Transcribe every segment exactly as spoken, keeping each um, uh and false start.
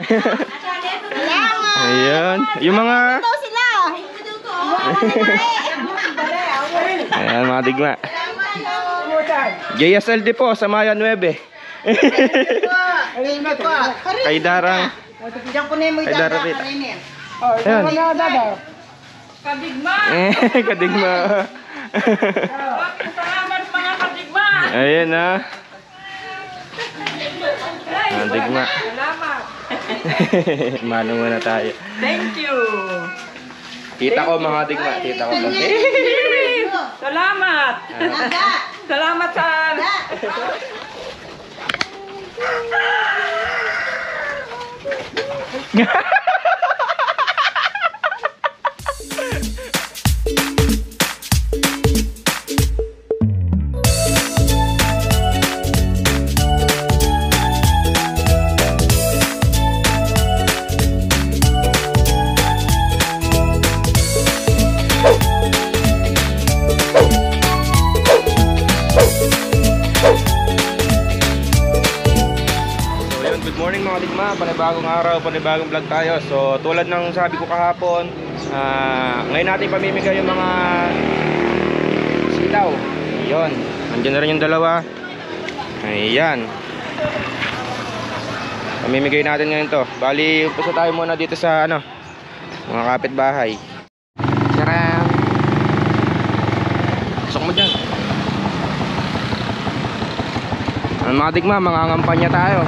Ayan. Yung mga... Ito sila. Ayan, mga digma. J S L D po, sa Maya nueve. Kay Darang. Kay Darang Rita. Ayan. Kadigma! Kadigma. Salamat mga kadigma! Ayan na. Kadigma. Salamat! Mano muna tayo. Thank you! Kita ko mga digma. Kita ko po. Salamat! Salamat sa... Panibagong araw, panibagong vlog tayo. So tulad ng sabi ko kahapon, uh, ngayon natin pamimigay yung mga sitaw. Ayun, andyan na rin yung dalawa. Ayan, pamimigay natin ngayon to. Bali, umpisa tayo muna dito sa ano, mga kapitbahay. Charam! Pasok mo dyan. Ang mga digma, mga ngampanya tayo.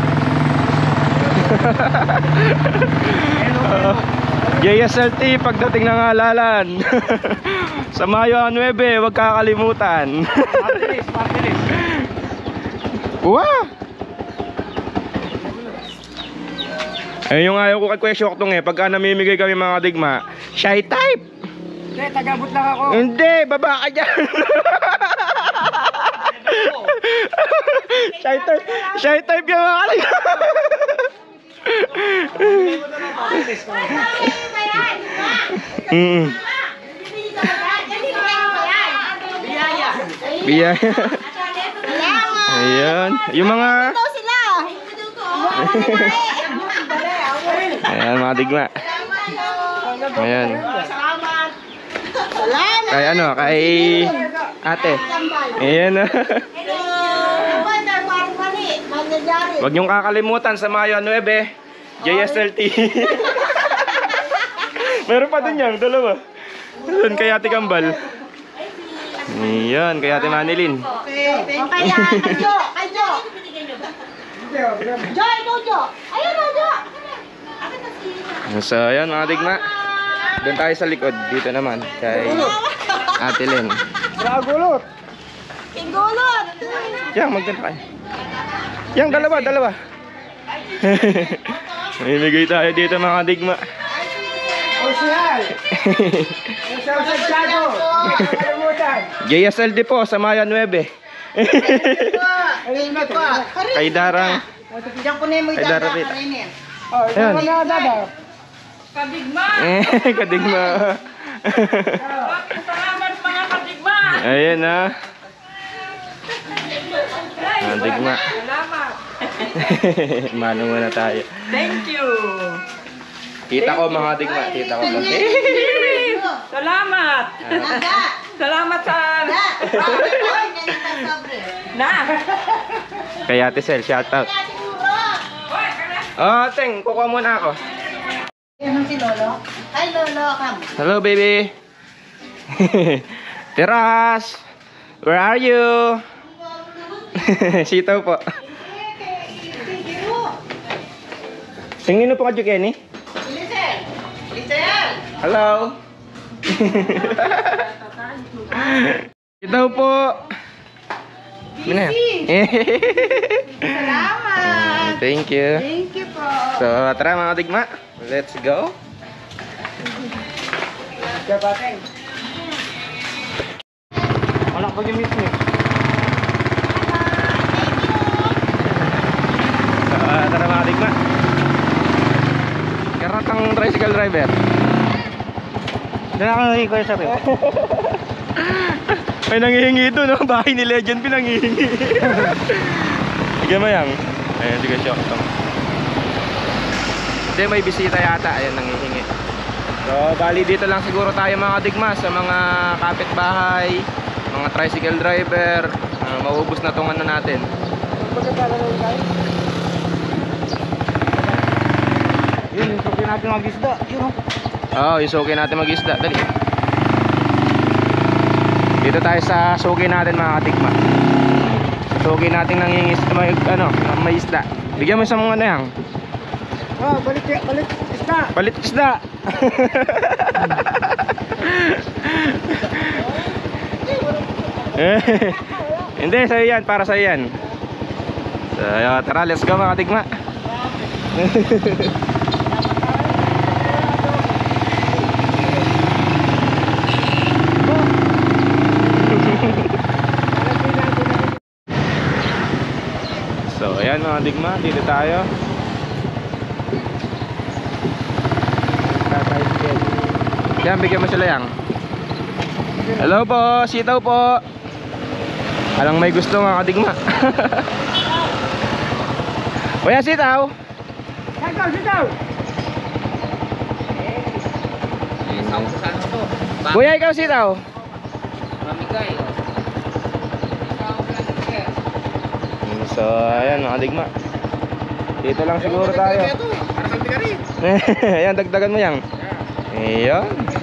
uh, J S L T pagdating ng halalan. Sa Mayo nueve, huwag kakalimutan. Martinis, Martinis. Wow! Ayun yung ayaw ko kay Kuya Syoktong eh. Pagka namimigay kami mga digma, shy type. Hindi, tagabot lang ako. Hindi, baba ka dyan. Shy type, shy type yung mga digma. Mm. Biyaya! Biyaya. Ayan, yung mga... Ito sila. Ayan, mga digma. Ayan. Salamat. Kay ano, kay ate. Ayan na. Huwag niyong kakalimutan sa Mayo nueve, J S L T. Meron pa din yan, dalawa. Doon kay Ate Kambal. Ayan, kay Ate Manilin. Okay, kaya kay Jo, kay Jo. Jo, ikaw Jo. Ayun na Jo. So, ayan mga digma. Doon tayo sa likod. Dito naman, kay Ate Len. Ragulot. Pinggulot. Yan, magdala kayo. Yang dalawa, dalawa. Mamimigay tayo dito mga digma. Osyal. Osyal sa Tiago. Nakalimutan. J S L D po sa Maya nueve. Kay Darang. Kay Darang Rita. Oh, ito Ayan. mo na dadar. Kadigma! Kadigma. Salamat mga kadigma! Ayan na. Kadigma. Salamat! Mano muna tayo. Thank you! Kita ko mga digma. Kita ko po. Salamat! Salamat sa... Na! Kay Ate Sel, shout out. Oh, Teng, kukuha muna ako. Yan si Lolo. Hi Lolo, come. Hello, baby. Teras, where are you? Sitaw po. Tingin mo po ka, Kenny. Lisel. Lisel. Hello. Sitaw po. Salamat. Thank you. Thank you po. So, tara mga digma. Let's go. Kabateng. Wala pa yung mismo. So, uh, tara mga digma. Karatang tricycle driver. Nakakahingi ko yung sabi. May nangihingi ito, no? Bahay ni Legend pinangihingi. Sige mo yan. Ayun, sige siya. Hindi, may bisita yata. Ayan, nangihingi. So, bali dito lang siguro tayo mga digma sa mga kapitbahay, mga tricycle driver. Uh, mauubos na tong ano natin. Yun, yung suki natin mag-isda. Yun o. Oo, oh, yung suki natin mag-isda. Dali. Dito tayo sa suki natin mga katikma. Suki natin nangingis, may, ano, may isda. Bigyan mo sa mga ano yan. Oh, balik, balik isda. Palit isda. Hindi, sa'yo yan, para sa'yo yan. So, yun, tara, let's go mga katikma. So, ayan mga digma, dito tayo. Yan, bigyan mo sila yang. Hello po, sitaw po. Alang may gusto mga kadigma. Kuya, sitaw. Sitaw, sitaw. Kuya, ikaw sitaw. So, ayan mga digma. Dito lang siguro tayo. Ayan, dagdagan mo yang. Ayan.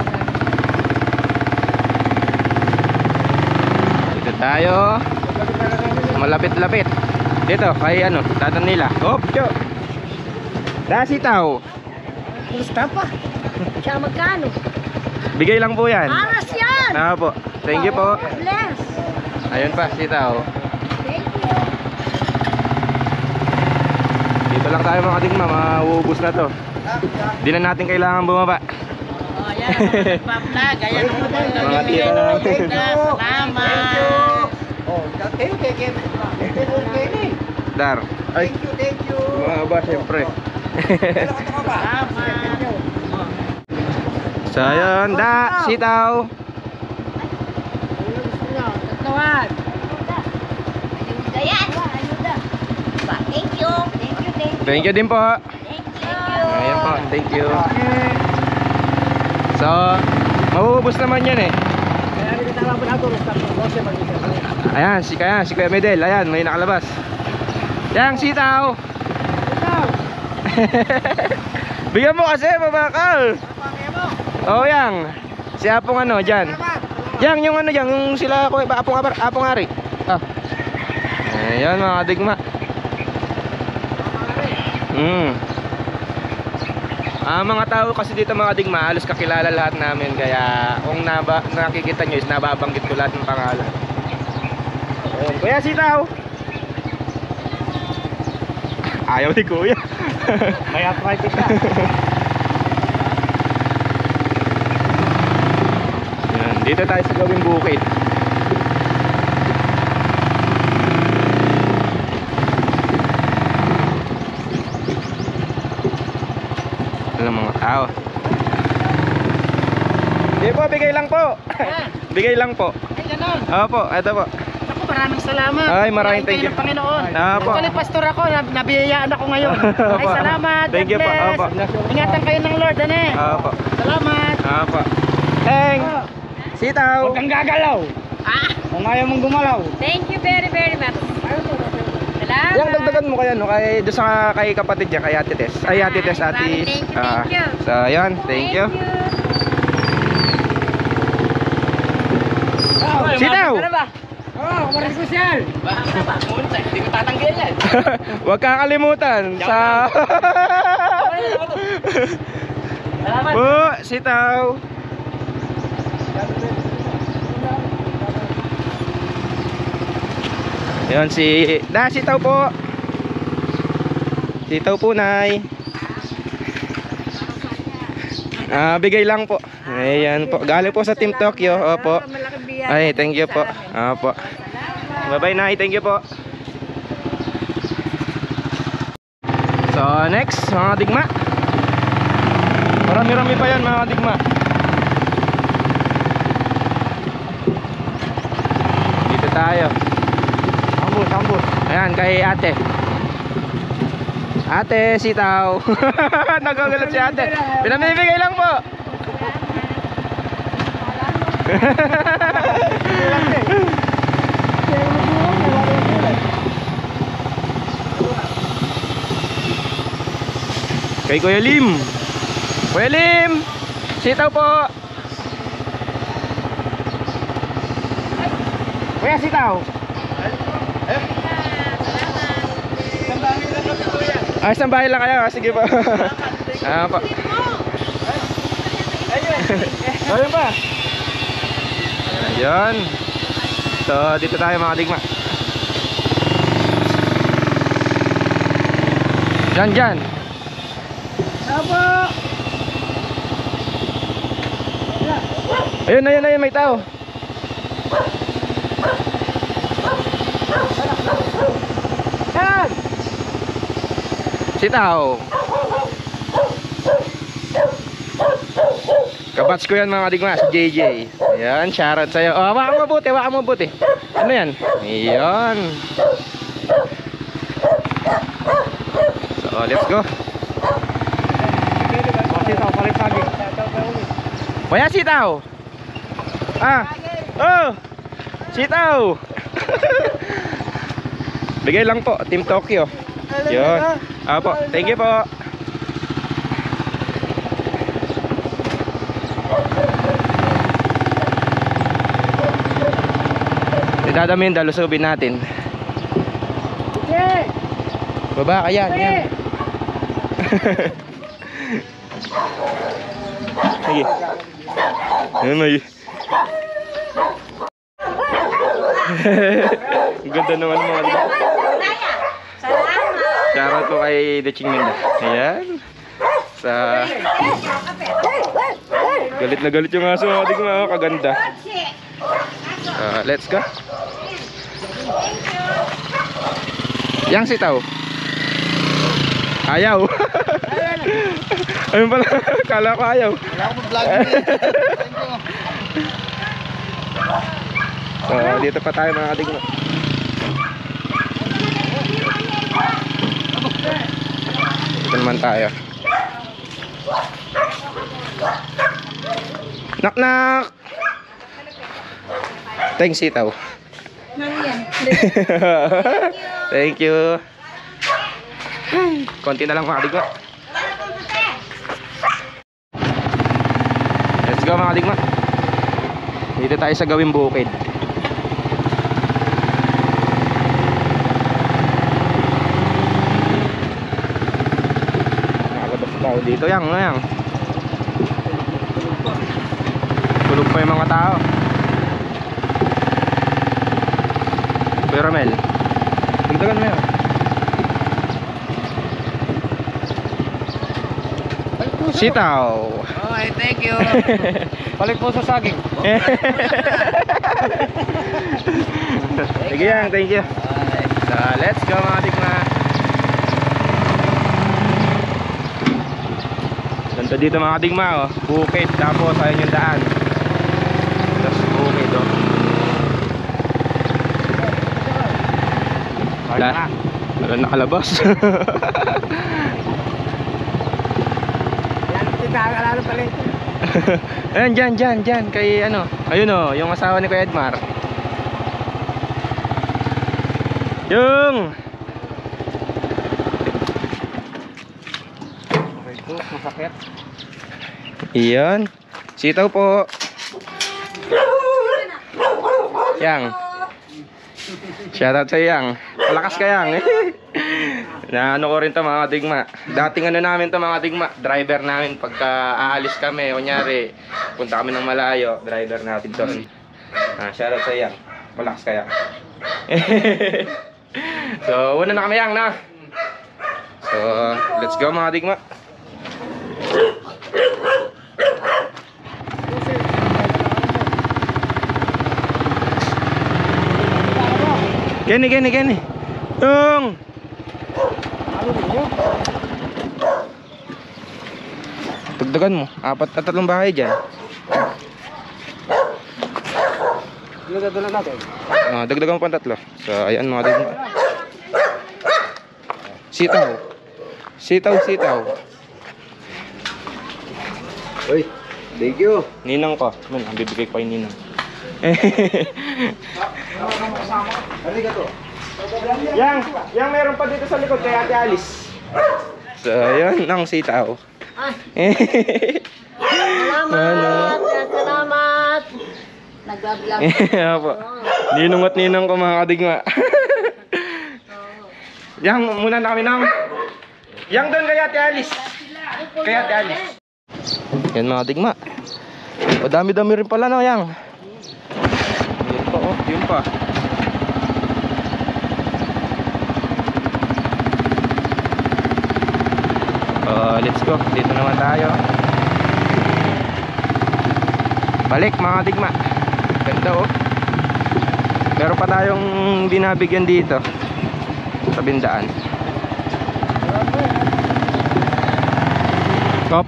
Dito tayo. Malapit-lapit. Dito, kay ano, tatan nila. Hop, yo. Dasitaw. Gusto pa. Siya magkano? Bigay lang po yan. Aras yan! Ah po. Thank you po. Bless! Ayun pa, sitaw. Thank you! Dito lang tayo mga digma, mauubos na to. Di na natin kailangan bumaba. Oh, yan. Nagpa-vlog. Ayan ang Mga tira na lang. Salamat! Oh, thank you, thank you. Dar. Ay, Thank you, thank you. bumaba syempre. Salamat! So ayun, da, sitaw. Tatawan! Ayuda yan! Ayuda! Thank you! Thank you, thank you! Thank you din po. Thank you! Ayan po, thank you. So, mauubos naman yan eh. Kaya rin tama po na ito, Rosa mag-isda. Ayan, si kaya, si Kuya Medel, ayan, may nakalabas. Yang sitaw. Sitaw. Bigyan mo kasi, mabakal. Oh, yang. Si Apong ano, dyan. Yang, yung ano dyan, yung sila, Kuya, Apong, Apong Ari. Ah. Ayan, mga digma. Hmm. Ah, mga tao kasi dito mga digma, halos kakilala lahat namin. Kaya kung naba, nakikita nyo is nababanggit ko lahat ng pangalan. Ayan, Kuya sitaw. Ayaw ni Kuya. May arthritis ka. Ayan, dito tayo sa gawing bukid. Alam mga tao. Hindi po, bigay lang po. Bigay lang po. Ay, ganon! Opo, eto po. Ako, maraming salamat! Ay, maraming thank you. Ng Panginoon! Opo. Actually, pastor ako, nab nabiyayaan ako ngayon. Ay, Opo. salamat! Thank you God po. bless. Opo. Ingatan kayo ng Lord, ano eh? Opo. Salamat! Opo. Teng! Sitaw! Huwag kang gagalaw. Ah! Kung ayaw mong gumalaw. Thank you very, very much. Salamat! Yang dagdagan mo kaya no kay do sa kay kapatid niya kay Ate Tess. Ay Ate Tess, Ate. Thank you, thank Ah, you. so, ayan, thank you. Sitaw! Oh, maraming social. Hindi ko tatanggilan. Huwag kakalimutan sa Salamat. po, sitaw. Ayan si Da, sitaw po. Sitaw po, Nay. Ah, bigay lang po. Ayan po. Galing po sa Team Tokyo. Opo. Ay, thank you po. Opo. Bye-bye, Nay. Thank you po. So, next, mga digma. Marami-rami pa yan, mga digma. Dito tayo. Ambus, ambus. Ayan, kay ate. Ate, sitaw. Nagagalit si ate. Pinamimigay lang po. Kay Kuya Lim. Kuya Lim, sitaw po. Kuya, sitaw. Ah, isang bahay lang kayo. Sige po. Ah, po. Ayun pa. Ayun. So, dito tayo mga digma. Diyan, diyan. Apa? Ayun, ayun, ayun, may tao. Yan! Sitaw. Kabats ko yan mga digma, si J J. Ayan, shoutout sa'yo. Oh, hawakan mo mabuti, hawakan mo mabuti. Ano yan? Ayan. So, let's go. Sitaw, palit saging. Kuya, sitaw. Ah. Oh. Sitaw. Bigay lang po, Team Tokyo. Yun. Apo, thank you po. Idadamin, dalusubin natin. Okay! Baba ka yan, yan. Sige. Ayan, may... Ang ganda naman mga dito. Shoutout po kay Deching Minda. Ayan. Sa... Galit na galit yung aso mga digma, oh, kaganda. Uh, let's go. Yang sitaw. Ayaw. Ayun pala, kala ko ayaw. Wala akong vlog. So, dito pa tayo mga kadigma. Dito naman tayo. Knock knock. Thanks sitaw. Thank you. Konti na lang mga kadigma. Let's go mga kadigma. Dito tayo sa gawing bukid. Nakakabas tao dito. Yang, yang. Tulog pa yung mga tao. Pero Mel, tigdagan mo yan. Sitaw. Okay, thank you. Palit po sa saging. Sige yan, thank you. So, let's go mga digma. Ganda dito mga digma, oh. Bukid, tapos ayun yung daan. Tapos bukid, oh. Wala. Wala nakalabas. Nakakalala pala ito. Ayan, dyan, dyan, dyan. Kay ano. Ayun o, yung asawa ni Kuya Edmar. Yung Okay po, masakit. iyon. Sitaw po. Yang. Shoutout sa Yang. Malakas ka Yang. Na ano ko rin to mga digma. Dating ano namin to mga digma, driver namin pagka aalis kami, kunyari punta kami ng malayo, driver natin doon. Ah, shoutout sa Yang. Malakas ka Yang. So, una na kami Yang na. So, let's go mga digma. Gani, gani, gani. Tung. Dagdagan mo. Apat at tatlong bahay dyan. Dagdagan natin. Ah, dagdagan mo pa ang tatlo. So, ayan mga digma. Sitaw. Sitaw, sitaw. Uy, thank you. Ninang ko. Man, ang bibigay ko kay Ninang. Arigato. Yang, yang meron pa dito sa likod kay Ate Alice. So, yun ang sitaw. Salamat! Salamat! Nagbablog. Apo. Ninong at ninang ko mga kadigma. Yang, muna na kami nang. Yang doon kay Ate Alice. Kay Ate Alice. Yan mga digma. O dami-dami rin pala no, yang. Yun pa oh, yun pa. Uh, let's go. Dito naman tayo. Balik mga digma. Ganda oh. Meron pa tayong binabigyan dito sa bindaan. Kop.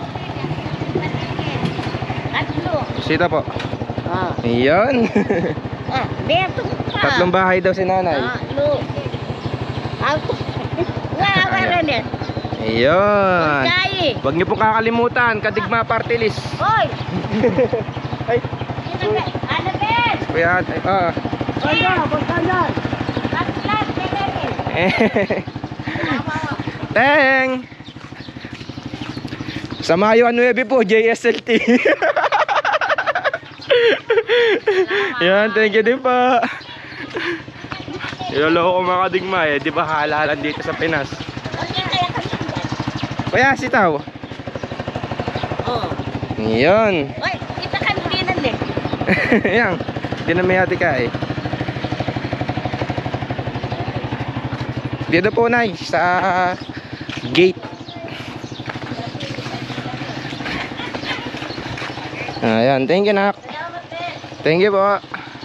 Tatlo. Sita po. Ah. Iyon. Ah, dito pa. Tatlong bahay daw si nanay. Tatlo. Ako. Wala ka rin eh. Iyon. Kaya. Huwag niyo po kakalimutan, Kadigma Party List. Hoy! Ay, Dito ka. Ano Ben? kuya, ay, ah. Kanya, kanya. Tatlat, Belen. Teng! Sa Mayo nueve po, J S L T. Yan, thank you din po. Iloloko ko mga Kadigma eh, di ba halalan dito sa Pinas. Okay, kaya kami yan. Kuya, sitaw. Oh. Iyon. Hoy, kita kami dinan eh. Yan, di na may hati ka eh. Dito po na sa gate. Ayan, thank you nak. Thank you po.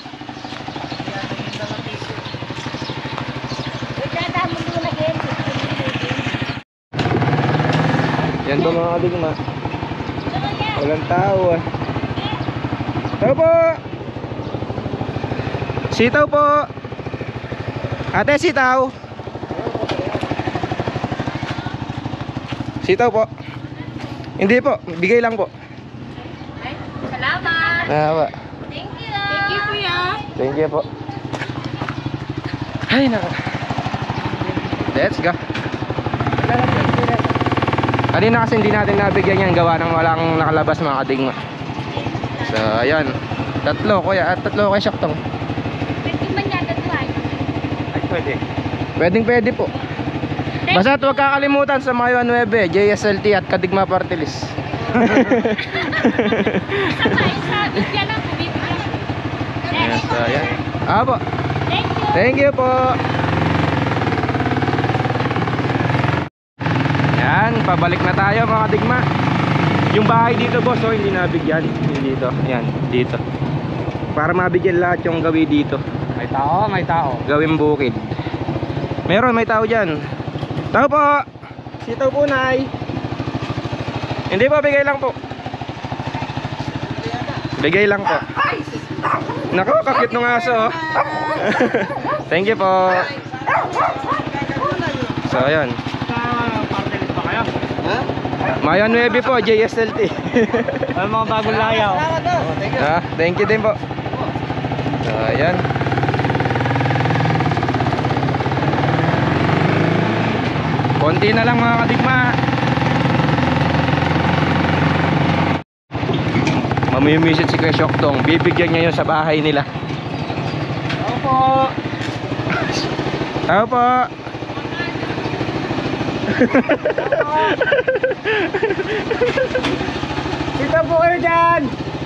Yan ba mga Kadigma? Walang tao ah. Tao po! Sitaw po! Ate, sitaw! Sitaw po. Hindi po, bigay lang po. Ay, salamat. Ah, po. Thank you. Thank you, kuya. Thank you po. Ay, naka. Let's go. Kanina kasi hindi natin nabigyan yan, gawa ng walang nakalabas mga Kadigma. So, ayan. Tatlo, kuya. At tatlo kay Syaktong. Pwede man yata ito ay. Ay, pwede. Pwedeng pwede po. Basta huwag kakalimutan sa Mayo nueve, J S L T at Kadigma Party List. Sa kain sa bigyan lang, bibigyan. Yes, so, ayan. Ah po. Thank you. Thank you po. Yan, pabalik na tayo mga Kadigma. Yung bahay dito boss, oh, hindi nabigyan. Yung dito, yan, dito. Para mabigyan lahat yung gawi dito. May tao, may tao. Gawing bukid. Meron, may tao dyan. Tao po. Sitaw po, nay. Hindi po, bigay lang po. Bigay lang po. Nako, kakit ng aso oh. Thank you po. So, ayan. Partelis ba kayo? Ha? Mayo nueve po, J S L T. Ay, mga bagong layaw. Ah, thank you din po. So, ayan. Konti na lang mga Kadigma. Mamimisit si Kuya Syaktong. Bibigyan niya yun sa bahay nila. Ako po. Tao po. Sita po kayo dyan.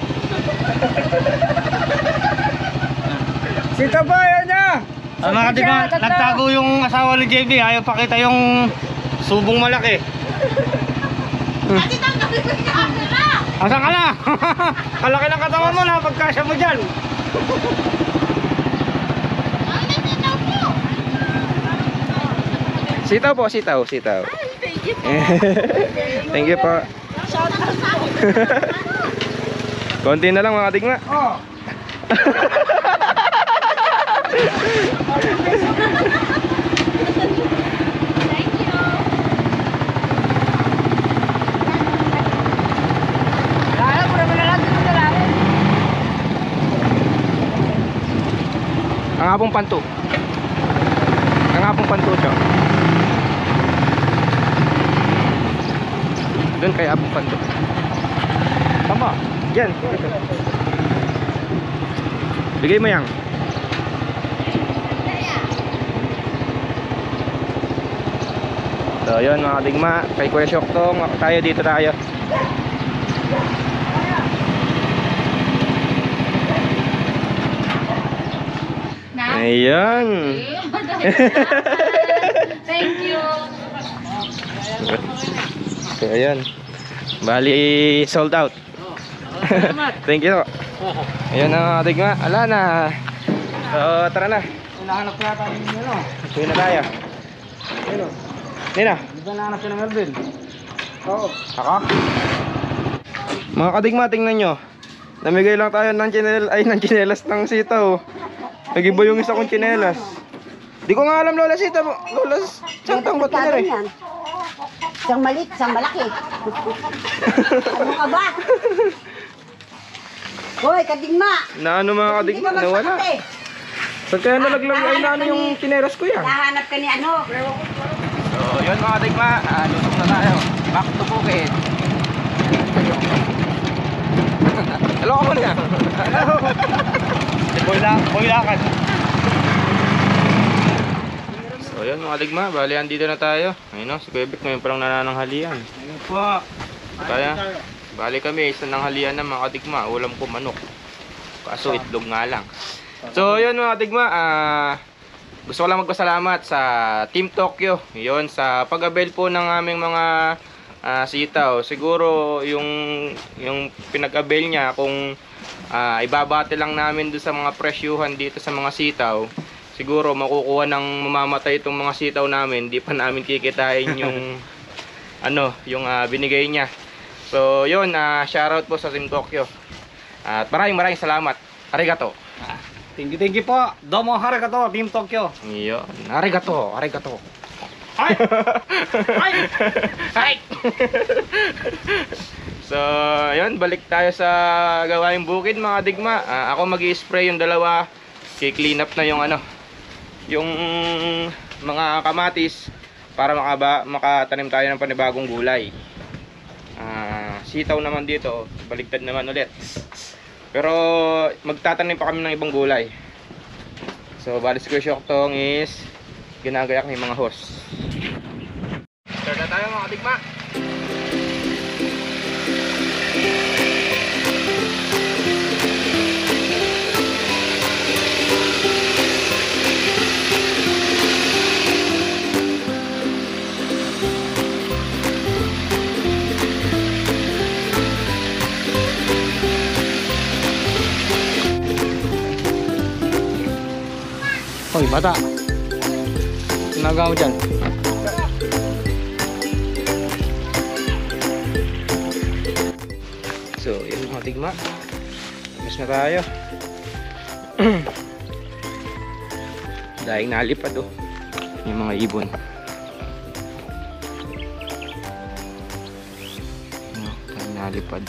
Sita po, yun niya. Ah, mga Kadigma, nagtago yung asawa ni J B. Ayaw pakita yung subong malaki. Kasi tanggapin ko sa camera. Asan ka na? Kalaki ng katawan mo na pagkasya mo dyan. Ay, nandito po. Sitaw po, sitaw, sitaw. Thank you po. Thank you po. Shout out sa akin. Konti na lang mga Kadigma. Oh. Thank you. Apong Panto. Ang Apong Panto siya. Doon kay Apong Panto. Tama. Yan. Bigay mo yan. So yun mga digma, kay Kuya Syoktong, tayo dito tayo. Ayan. Thank you. So ayan. Bali sold out. Thank you. Ayan na mga digma, ala na. So tara na. Hinahanap ko yata yung ano. Tuloy na tayo. Ano? Nina. Di ba nahanap siya ng Melvin? Oo. Ako? Mga kadigma, tingnan nyo. Namigay lang tayo ng chinel, ay ng chinelas ng sitaw. Nag-iba yung isa kong chinelas. Di ko nga alam, Lola Sita. Lola, saan tang ba't na rin? Isang malit, isang malaki. Ano ka ba? Hoy, kadigma! Na ano mga kadigma, nawala. Saan kaya nalaglag ay na ano yung chinelas ko yan? Nahanap ka ni ano? So, yun mga kadigma, ah, lusok na tayo. Back to Bukid. Hello ka muna. Boy la, boy lakad. So yun mga kadigma, bali andito na tayo. Ayun o, si Kuya Vic ngayon palang nanananghalian. Ayun po. Kaya, bali kami, isa nanghalian na mga kadigma, ulam ko manok. Kaso itlog nga lang. So yun mga kadigma, ah... gusto ko lang magpasalamat sa Team Tokyo. Yun, sa pag-avail po ng aming mga uh, sitaw. Siguro yung yung pinag-avail niya kung uh, ibabate lang namin doon sa mga presyuhan dito sa mga sitaw. Siguro makukuha ng mamamatay itong mga sitaw namin. Hindi pa namin kikitain yung ano, yung uh, binigay niya. So, yun, uh, shoutout po sa Team Tokyo. At maraming maraming salamat. Arigato. Thank you, thank you po. Domo arigato, Team Tokyo. Iyo, arigato, arigato. Ay! Ay! Ay! So, yun, balik tayo sa gawaing bukid mga digma. Ah, ako mag-i-spray yung dalawa. I-clean up na yung ano, yung mga kamatis para makaba, makatanim tayo ng panibagong gulay. Ah, sitaw naman dito, baligtad naman ulit. Pero magtatanim pa kami ng ibang gulay. So, bali si Kuya Syoktong is ginagayak ng mga horse. Start na tayo mga kadigma. Hoy, bata. Nagaw dyan. So, yun mga tigma. Mas na tayo. Dahil nalipad oh. Yung mga ibon. No, dahil nalipad.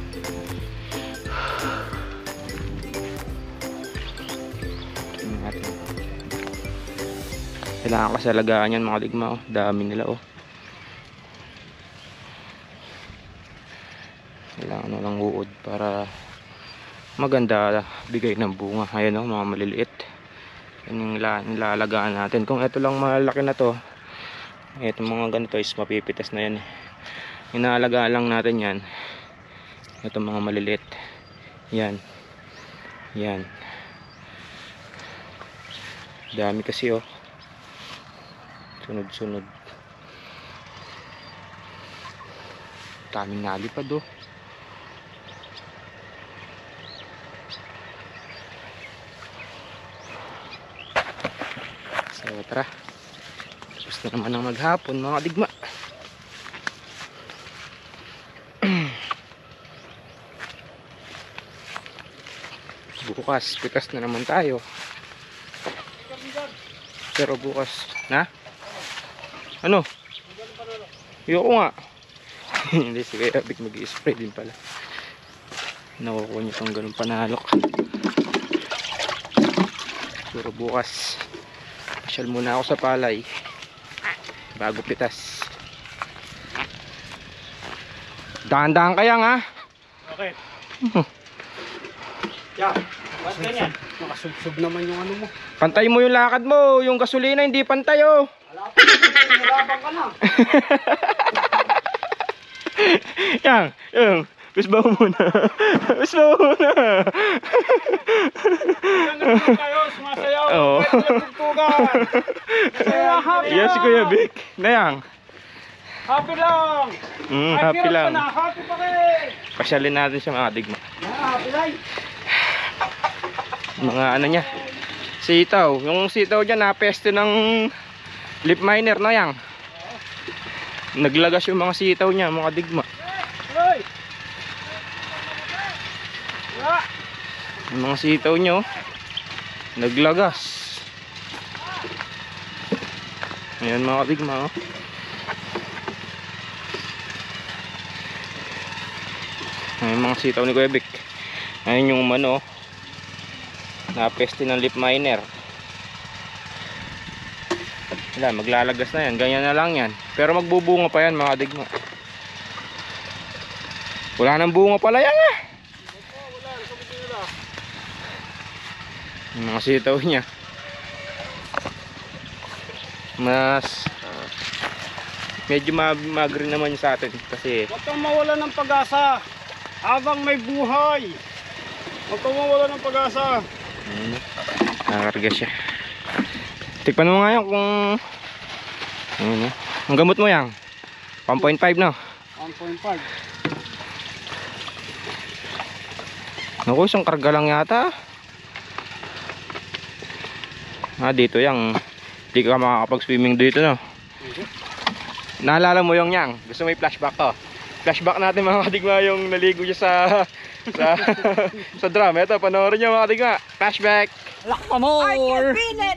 Tingnan natin. Kailangan kasi alagaan yan mga tigma oh. Dami nila oh. Kailangan na lang uod para maganda bigay ng bunga. Ayan o, mga maliliit. Yan yung nilalagaan natin. Kung ito lang malaki na to, ito mga ganito is mapipitas na yan. Inaalagaan lang natin yan. Ito mga maliliit. Yan. Yan. Dami kasi oh. Sunod-sunod. Daming nalipad oh. So tara, tapos na naman ang maghapon mga digma. Bukas, pikas na naman tayo. Pero bukas, na? Ano? Yoko nga. Hindi, sige, Abik mag-i-spray din pala. Nakukuha niyo itong ganun panalok. Siguro bukas pasyal muna ako sa palay bago pitas. Dahan-dahan kaya nga. Okay. Yeah, what's ganyan? Nakasubsob naman yung ano mo. Pantay mo yung lakad mo. Yung gasolina hindi pantay oh. Wala pa, nilabang ka na. Yang, yang. Bisbaw muna. Bisbaw muna. Ganun kayo, sumasayaw. Oo. Kahit nagtugtugan. Kaya happy Yes, lang. Kuya Vic. Na yang. Happy lang. Mm, Ay, happy hirap lang. ka na, happy pa kayo. Pasyalin natin siya mga digma. Yeah, happy lang. Mga ano niya. Sitaw. Yung sitaw dyan napeste ng lip miner na yang. Naglagas yung mga sitaw niya, mga digma. Hoy. Yeah. Yung mga sitaw nyo naglagas. Ayan mga digma oh. Ayan mga sitaw ni Kuya Vic. Ayan yung umano napeste ng lip miner. Wala, maglalagas na yan. Ganyan na lang yan. Pero magbubunga pa yan mga digma. Wala nang bunga pala yan ah. Yung mga sitaw niya mas uh, medyo mag-green naman sa atin kasi Huwag kang mawala ng pag-asa habang may buhay. Huwag kang mawala ng pag-asa. ano, nakakarga siya. Tikpan mo nga yan kung ano, ang gamot mo yan one point five no? one point five. Naku, isang karga lang yata. Ah, dito yang hindi ka makakapag-swimming dito no. Naalala mo yung yang? Gusto mo may flashback to? Flashback natin mga kadigma yung naligo niya sa sa sa drum. Ito, panoorin niyo mga kadigma. Flashback. Lock pa more. I can feel it.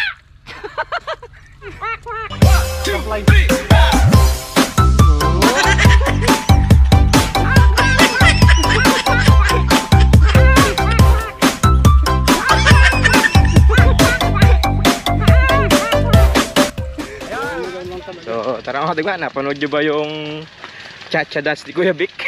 So, tara mga kadigma, napanood niyo ba yung cha-cha dance ni Kuya Vic?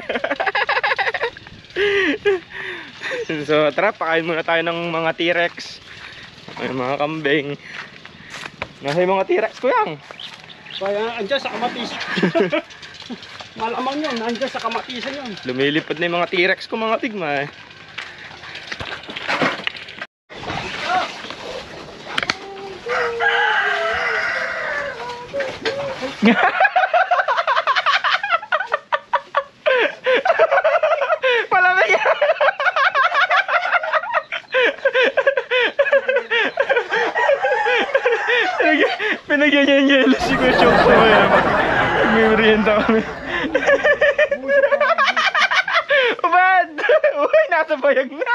So, tara, pakain muna tayo ng mga T-Rex. May mga kambing. Nasa yung mga T-Rex ko yan. Kaya andyan sa kamatis. Malamang yun, andyan sa kamatisan yun. Lumilipad na yung mga T-Rex ko mga tigma eh. Palamig. Pinagyan niya yung yelo si Kuya Chok sa mga may merienda kami. Ubad! Uy, nasa bayag na!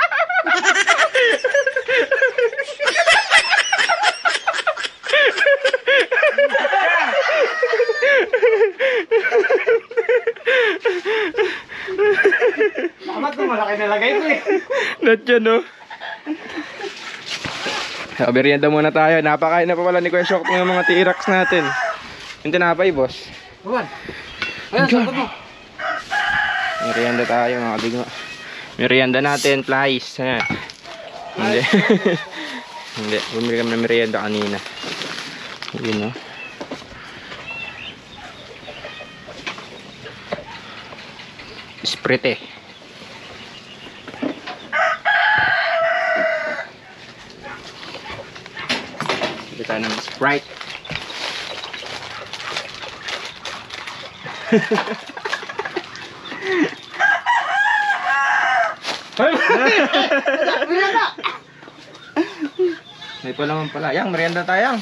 Dapat na malaki nalagay ko eh. Not yan, no? So, merienda muna tayo. Napakain na pa pala ni Kuya Chok ng mga T-Rex natin. Yung tinapay, boss. Buwan. Ayan, sagot mo. Merienda tayo mga kadigma. Merienda natin, flies. Ayan. Hindi. Hindi. Bumili kami ng merienda kanina. Yun, no? Sprite. Bili tayo ng Sprite. May pa naman pala. Yang, merienda tayo.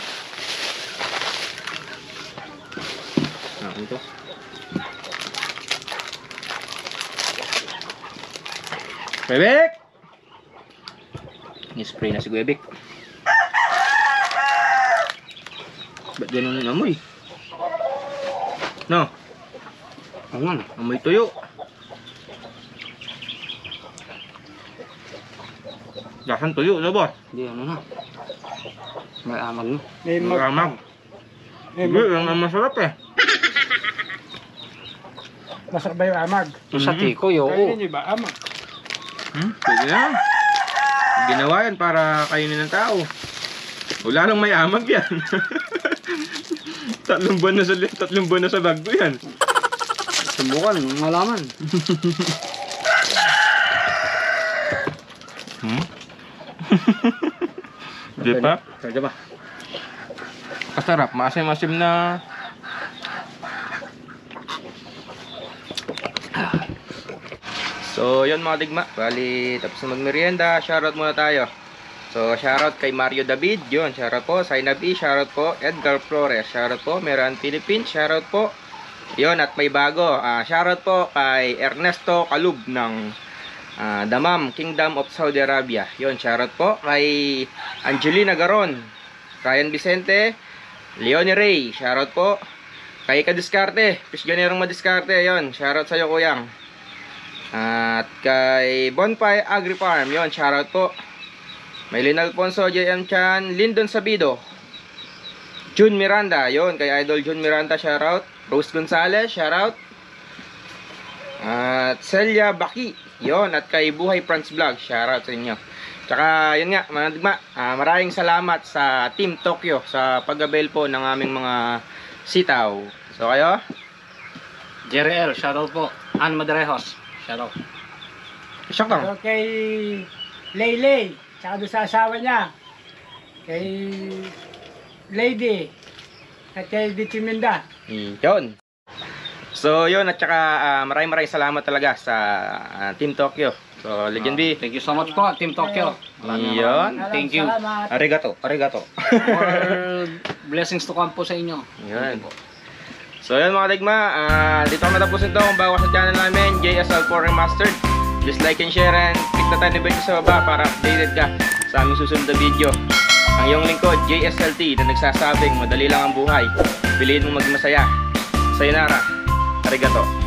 Ah, ito. Bebek! Ni-spray na si Kuya Vic. Ba't ganun yung amoy? No? Angan. Amoy tuyo. Lasan tuyo, no boss? Hindi, ano na. May amag no. May mag... Ramag. May Hindi, mag... yung ang masarap eh. Masarap ba yung amag? Yung sa tiko, yo. Kainin niyo ba amag? Hmm, pwede na. Ginawa yan para kainin ng tao. Wala lang may amag yan. tatlong buwan na sa tatlong buwan na sa bag ko yan. Subukan, malaman. Hmm? Di pa? Pwede ba? Masarap, maasim-asim na. So, yun mga digma. Bali, tapos na magmerienda. Shoutout muna tayo. So, shoutout kay Mario David. Yun, shoutout po. Zainab E, shoutout po. Edgar Flores, shoutout po. Meran Philippines, shoutout po. Yun, at may bago. Uh, shoutout po kay Ernesto Calub ng uh, Damam, Kingdom of Saudi Arabia. Yun, shoutout po. Kay Angelina Garon, Ryan Vicente, Leonie Ray, shoutout po. Kay Kadiskarte, Pisganerong Madiskarte. Yun, shoutout sa'yo kuyang. At kay Bonfire Agri Farm, yon, shoutout po. Maylin Alfonso, J M Chan, Lyndon Sabido, June Miranda, yon, kay Idol June Miranda, shoutout. Rose Gonzalez, shoutout. At Celia Baki, yon, at kay Buhay Franz Vlog, shoutout sa inyo. Tsaka yun nga, mga digma, uh, maraming salamat sa Team Tokyo sa pag-avail po ng aming mga sitaw. So kayo? Jerry L, shoutout po. Ann Madrejos, shoutout. Shoutout. So, kay Laylay, tsaka doon sa asawa niya. Kay Lady, at kay Dichiminda. Yun. So yun, at saka uh, maraming maraming salamat talaga sa uh, Team Tokyo. So Legend B, Thank you so much po, Team Tokyo. Maraming Yun. maraming Thank you. Salamat. arigato, arigato. For blessings to come po sa inyo. Yun. So yun mga digma, uh, dito kami matapusin to. Kung bago sa channel namin, J S L four Remastered, just like and share and click na tayo ni Becky sa baba para updated ka sa aming susunod na video. Ang iyong lingkod, J S L T, na nagsasabing madali lang ang buhay, piliin mo maging masaya. Sayonara, arigato.